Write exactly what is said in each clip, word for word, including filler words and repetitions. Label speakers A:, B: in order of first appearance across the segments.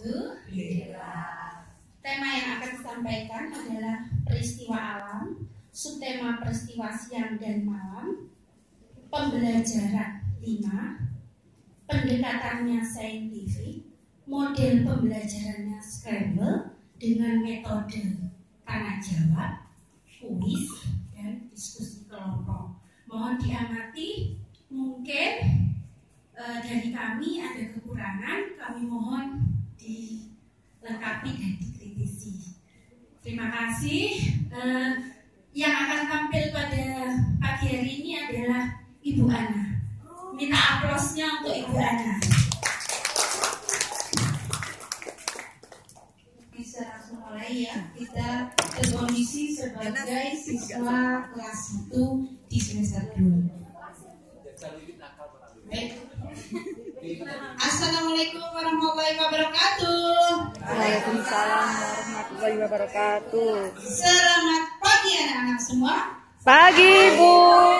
A: Tema yang akan disampaikan adalah peristiwa alam, subtema peristiwa siang dan malam, pembelajaran lima, pendekatannya saintifik, model pembelajarannya scramble dengan metode tanya jawab, kuis, dan diskusi kelompok. Mohon diamati, mungkin e, dari kami ada kekurangan, kami mohon dilengkapi dan dikritisi. Terima kasih. E, yang akan tampil pada pagi hari ini adalah Ibu Ana. Minta aplausnya untuk Ibu Ana. Bisa langsung mulai ya. Kita berkondisi sebagai siswa kelas satu di semester dua. Baik. Assalamualaikum warahmatullahi wabarakatuh.
B: Waalaikumsalam warahmatullahi wabarakatuh.
A: Selamat pagi anak-anak semua.
B: Pagi, Bu.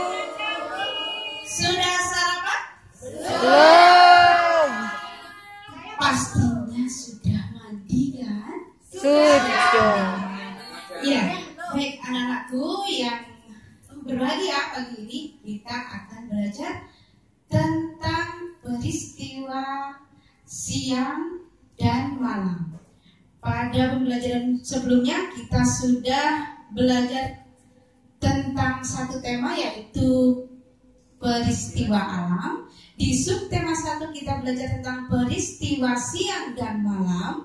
A: Sudah sarapan?
B: Belum.
A: Pastinya sudah mandi kan?
B: Sudah.
A: Iya, baik anak-anakku yang berbahagia pagi ini kita akan belajar tentang peristiwa siang dan malam. Pada pembelajaran sebelumnya kita sudah belajar tentang satu tema yaitu peristiwa alam. Di subtema satu kita belajar tentang peristiwa siang dan malam.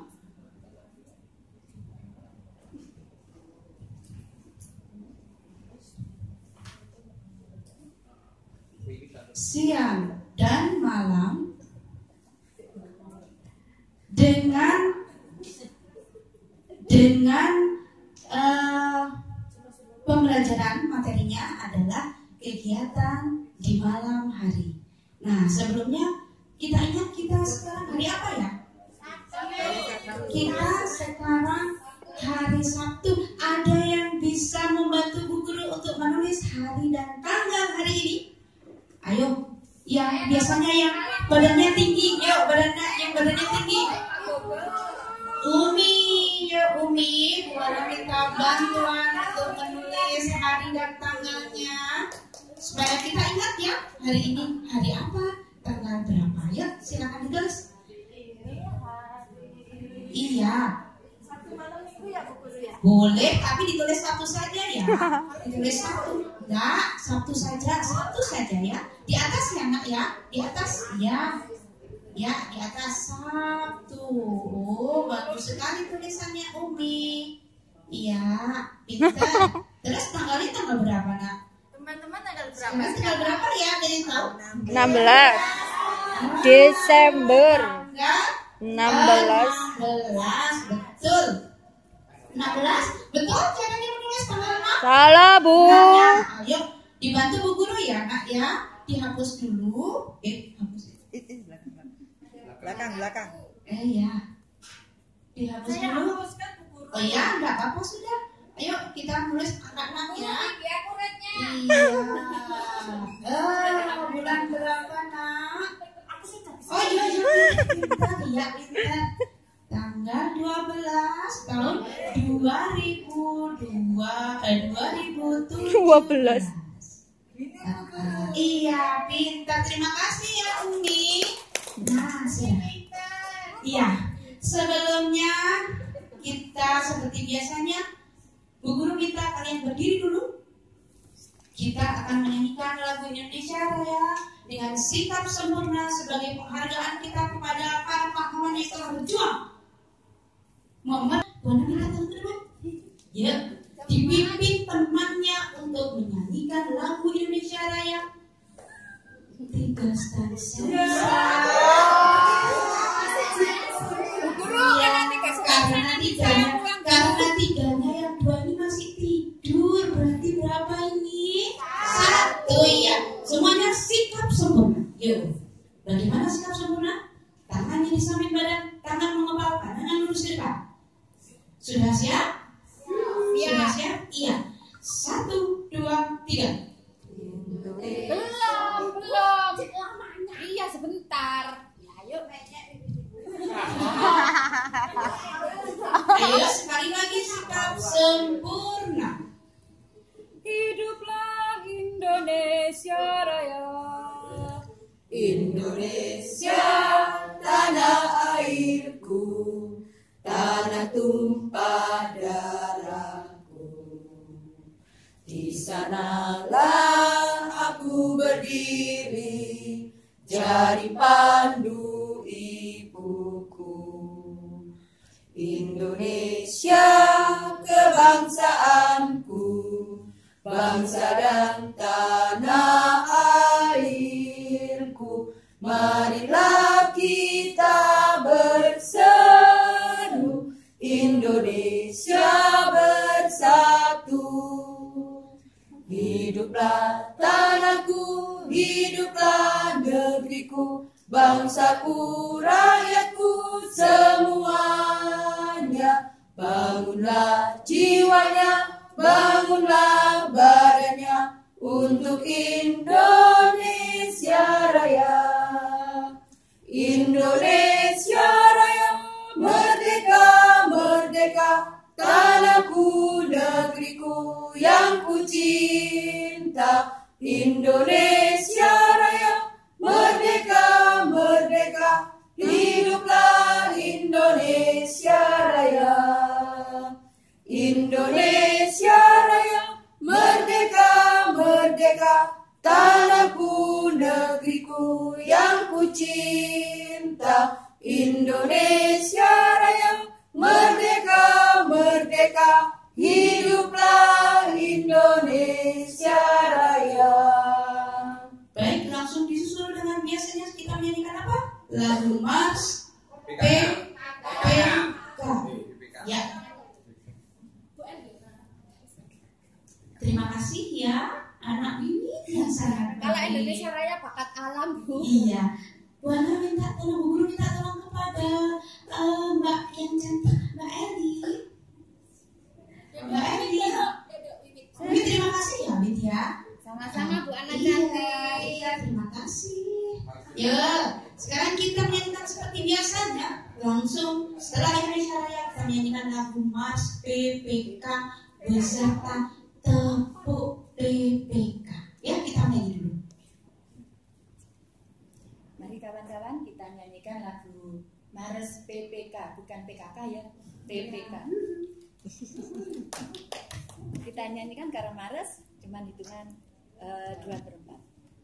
A: Siang dan malam dengan dengan uh, pembelajaran materinya adalah kegiatan di malam hari. Nah, sebelumnya kita ingat kita sekarang hari apa ya? Kita sekarang hari Sabtu. Ada yang bisa membantu Bu Guru untuk menulis hari dan tanggal hari ini? Ayo, yang biasanya yang badannya tinggi, yuk badannya yang badannya tinggi. Umi, ya Umi, boleh minta bantuan untuk menulis hari dan tanggalnya supaya kita ingat ya hari ini hari apa, tanggal berapa. Ya, silakan ditulis. Iya. Boleh, tapi ditulis satu saja ya. Ditulis satu. Enggak, satu saja, satu saja ya. Di atas ya nak ya, di atas ya. Ya, di atas satu. Oh, bagus sekali tulisannya Umi. Iya, pintar. Terus tanggalnya tanggal berapa nak?
C: Teman-teman tanggal berapa?
A: Teman tanggal berapa ya? Ada yang tahu?
B: enam belas Desember.
A: enam belas. Betul. enam belas. Betul caranya menulis tanggal enam?
B: Salah, Bu.
A: Nah, ayo dibantu Bu Guru ya nak ya. Dihapus dulu. Eh, hapus.
D: Belakang, belakang.
A: Eh ya. Dihapus
C: Saya
A: dulu.
C: hapuskan Bu Guru.
A: Oh ya, enggak apa-apa sudah. Ayo kita nulis angka enam ya.
C: Ini akuratnya.
A: Iya. Eh, bulan berapa nak?
C: Aku sih tak bisa.
A: Oh iya iya. Pintar ya pintar. Tanggal dua belas tahun dua ribu dua eh dua ribu tujuh belas.
B: dua belas.
A: Uh, iya, pintar. Terima kasih ya Umi. Nah, sudah. Iya. Sebelumnya kita seperti biasanya Bu Guru minta kalian berdiri dulu. Kita akan menyanyikan lagu Indonesia Raya dengan sikap sempurna sebagai penghargaan kita kepada para pahlawan yang telah berjuang. Muhammad, Buana minta teman teman. Ya, dipimpin temannya untuk menyanyikan lagu Indonesia Raya. Tiga stansa. Iya, karena tiganya, karena tiganya yang dua ini masih tidur. Berarti berapa ini? Satu ya. Semuanya sikap sempurna. Yuk, bagaimana sikap sempurna? Tangannya di samping badan, tangan mengepal, kanan lurus ke depan. Sudah siap? Sudah siap? Iya. Satu, dua, tiga.
C: Belum, belum. Iya sebentar. Ya, yuk.
E: tanah tumpah darahku. Di sanalah aku berdiri, jadi pandu ibuku. Indonesia kebangsaanku, bangsa dan tanah airku. Marilah kita berseru, Indonesia bersatu. Hiduplah tanahku, hiduplah negeriku, bangsaku, rakyatku semuanya. Bangunlah jiwanya, bangunlah badannya untuk Indonesia Raya. Indonesia Raya, merdeka, merdeka, tanahku, negeriku yang ku cinta. Indonesia Raya, merdeka, merdeka, hiduplah Indonesia Raya. Indonesia Raya, merdeka, merdeka, tanahku, negeriku yang ku cinta. Indonesia Raya, merdeka, merdeka, hiduplah Indonesia Raya.
A: Baik, langsung disusul dengan biasanya kita menyanyikan apa? Lagu Mars P P K. Ya. Terima kasih ya anak Wiwit yang sangat
C: Kalau
A: baik.
C: Indonesia Raya bakat alam, Bu.
A: Iya. Bu Ana minta tolong, Bu Guru minta tolong kepada uh, Mbak yang cantik, Mbak Eli. Mbak Eli. Wit, terima kasih ya, Wit ya.
C: Sama-sama Bu Ana
A: Iya,
C: cantik.
A: iya, terima kasih. Ya, sekarang kita menyanyikan seperti biasanya. Langsung setelah Indonesia Raya kita menyanyikan lagu Mars P P K beserta tepuk P P K. Ya, kita nyanyi dulu.
E: Mari kawan-kawan kita nyanyikan lagu Mars P P K, bukan P K K ya, P P K. Kita nyanyikan karena Mars cuman hitungan uh, dua per empat.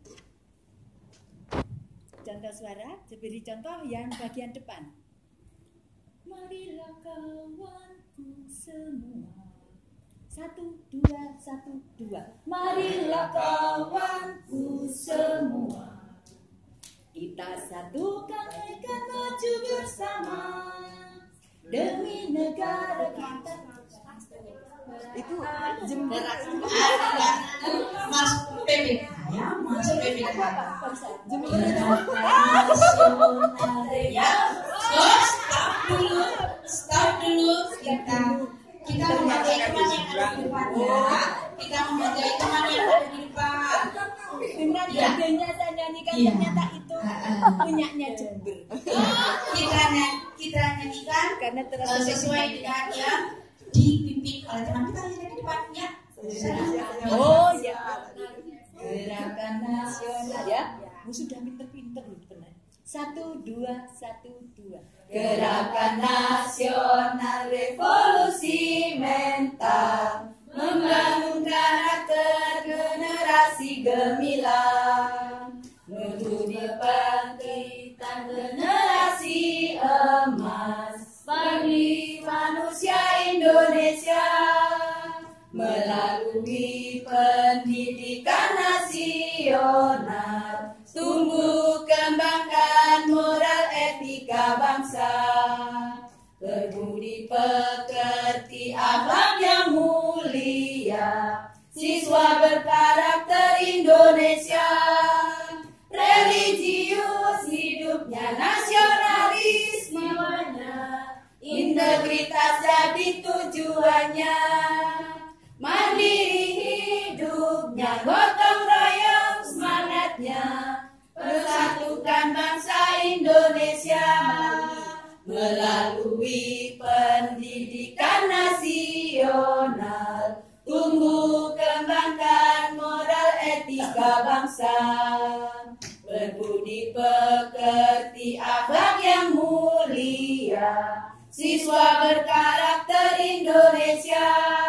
E: Contoh suara, beri contoh yang bagian depan. Marilah kawanku semua, satu dua satu dua. Marilah kawanku semua, kita satukan akan maju bersama demi negara kita. Itu jember
A: Mas P P K ya, Mas P P K.
E: jember
A: Ya, so stop dulu, stop dulu kita kita memakai teman yang ada di depan ya. Kita memakai teman yang ada di depan.
E: dengan
A: Ya.
E: adanya saya nyanyikan
A: Iya.
E: ternyata itu
A: Uh-uh.
E: punyanya jember
A: Kita ny- kita nyanyikan
E: karena terus
A: uh, sesuai dengan yang dipimpin oleh teman kita yang ada di depan ya.
E: oh ya gerakan nasional ya. Bu sudah pinter-pinter loh benar. Satu dua satu dua. Gerakan nasional revolusi mental membangun karakter generasi gemilang menuju bangkitan generasi emas bagi manusia Indonesia melalui pendidikan nasional tumbuh kembangkan moral etika bangsa berbudi pekerti akhlak yang mulia siswa berkarakter Indonesia religius hidupnya nasionalismenya integritas jadi tujuannya mandiri hidupnya gotong royong semangatnya persatukan bangsa Indonesia melalui pendidikan nasional tumbuh kembangkan moral etika bangsa berbudi pekerti akhlak yang mulia Siswa berkarakter Indonesia,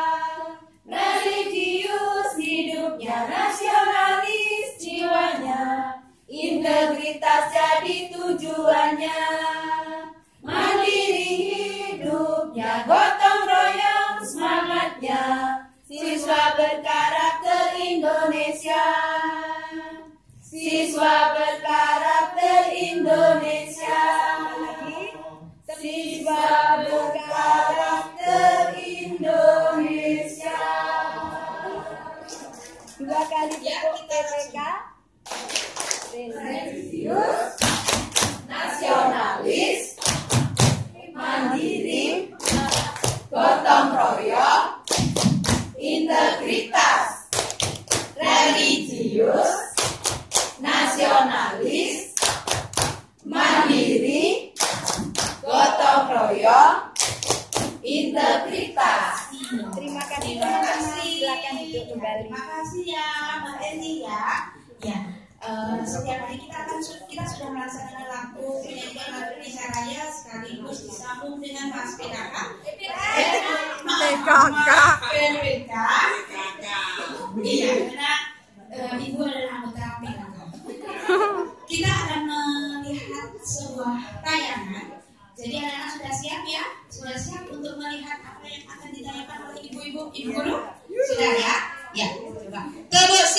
E: religius hidupnya, nasionalis jiwanya, integritas jadi tujuannya, mandiri hidupnya, gotong royong semangatnya. Siswa berkarakter Indonesia, siswa berkarakter Indonesia. Siswa berkarakter Indonesia. Dua kali tepuk P P K. Religius, nasionalis, mandiri, gotong royong, integritas. Religius, nasionalis, mandiri, gotong royong, integritas. Terima kasih teman-teman. Silakan duduk kembali.
A: Terima kasih ya Mbak Eni ya. Ya, eh, setiap hari kita akan kita sudah melaksanakan lagu penyanyian lagu Indonesia Raya sekaligus disambung dengan Mas P K K. P K K. P P K. Iya, karena eh, Ibu adalah anggota P K K. Kita akan melihat sebuah tayangan. Jadi anak-anak sudah siap ya? Sudah siap untuk melihat apa yang akan ditanyakan oleh ibu-ibu, ibu guru? Sudah ya? Ya, coba. Terus